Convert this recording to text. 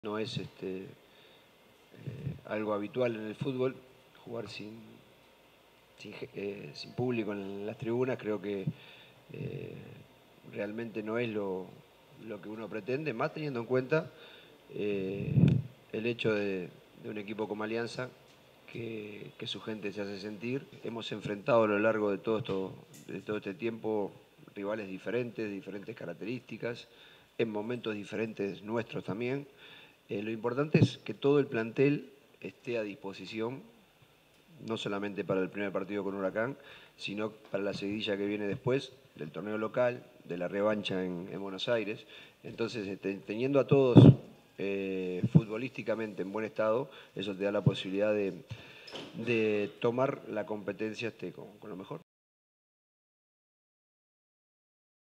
No es algo habitual en el fútbol, jugar sin público en las tribunas. Creo que realmente no es lo que uno pretende, más teniendo en cuenta el hecho de un equipo como Alianza, que su gente se hace sentir. Hemos enfrentado a lo largo de todo este tiempo rivales diferentes, diferentes características, en momentos diferentes nuestros también. Lo importante es que todo el plantel esté a disposición, no solamente para el primer partido con Huracán, sino para la seguidilla que viene después del torneo local, de la revancha en Buenos Aires. Entonces, teniendo a todos futbolísticamente en buen estado, eso te da la posibilidad de tomar la competencia con lo mejor.